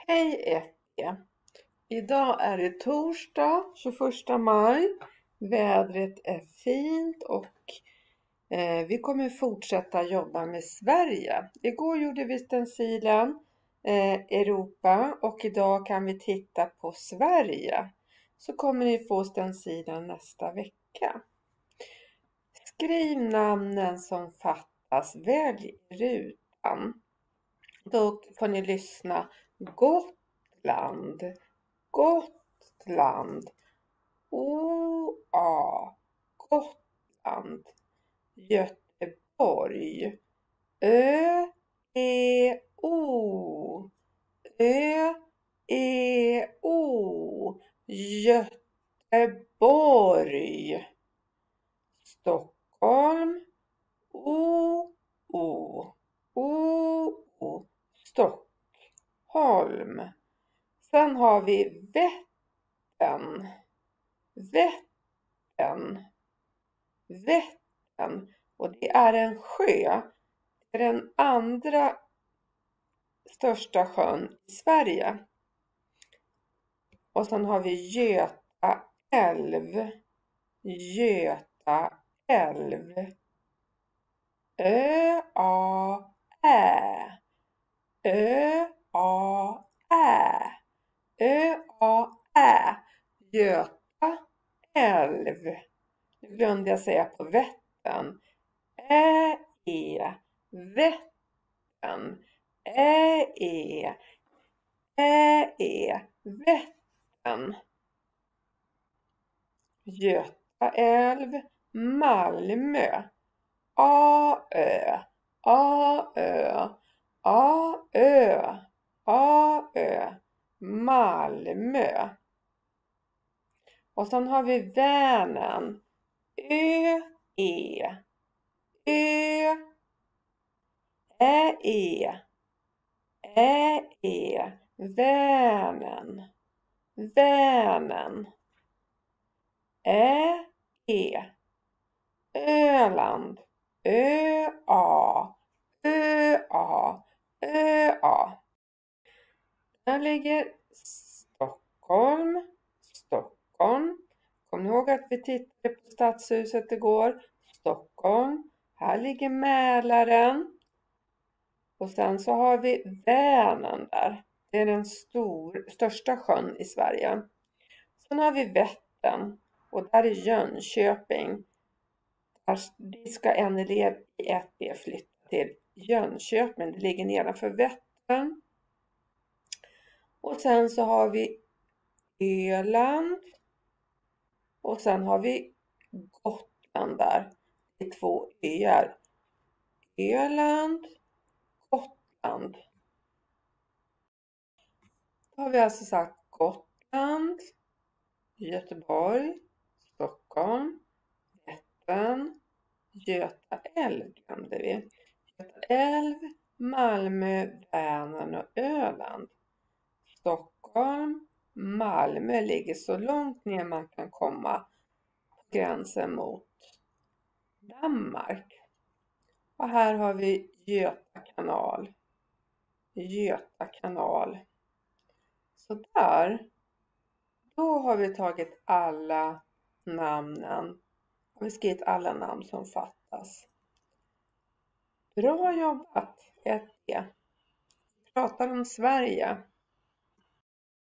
Hej Ette! Idag är det torsdag 21 maj. Vädret är fint och vi kommer fortsätta jobba med Sverige. Igår gjorde vi stencilen Europa och idag kan vi titta på Sverige. Så kommer ni få stencilen nästa vecka. Skriv namnen som fattas, välj rutan. Då får ni lyssna. Gotland, Gotland, O-A, Gotland, Göteborg, Ö-E-O, Ö-E-O, Göteborg, Stockholm, O-O, O-O, Stockholm. Sen har vi Vättern, Vättern, Vättern. Och det är en sjö. Det är den andra största sjön i Sverige. Och sen har vi Göta älv, Göta älv. Ö-A-Ä, Ö-A-Ä. Ö-A-Ä, Göta älv. Nu glömde jag säga på Vättern. Ä-E, Vättern. Ä-E, Ä-E, Vättern. Göta älv, Malmö. A-Ö, A-Ö, A-Ö, A-Ö. Malmö. Och sen har vi Vänern. Ö-E. Ö. Ä-E. Ä-E. Vänern. Vänern. Ä-E. Öland. Ö-A. Ö-A. Ö-A. Där ligger Stockholm, Stockholm. Kom ihåg att vi tittade på stadshuset igår. Stockholm. Här ligger Mälaren. Och sen så har vi Vänern där. Det är den största sjön i Sverige. Sen har vi Vättern. Och där är Jönköping. Dit ska en elev i 1B flytta till Jönköping. Det ligger nedanför Vättern. Och sen så har vi Öland. Och sen har vi Gotland där. Det är 2 öar. Öland, Gotland. Då har vi alltså sagt Gotland, Göteborg, Stockholm, Vättern, Göta älv glömde vi. Göta älv, Malmö, Vänern och Öland. Stockholm, Malmö ligger så långt ner man kan komma på gränsen mot Danmark. Och här har vi Göta kanal. Göta kanal. Så där. Då har vi tagit alla namnen. Har vi skrivit alla namn som fattas. Bra jobbat, 1B. Vi pratar om Sverige.